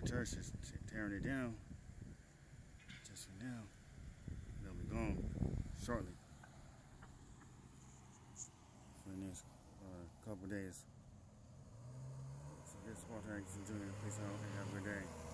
church is tearing it down. Just for now. They'll be gone shortly. For the next couple days. So this is Walter Atkinson Jr. Peace out and have a good day.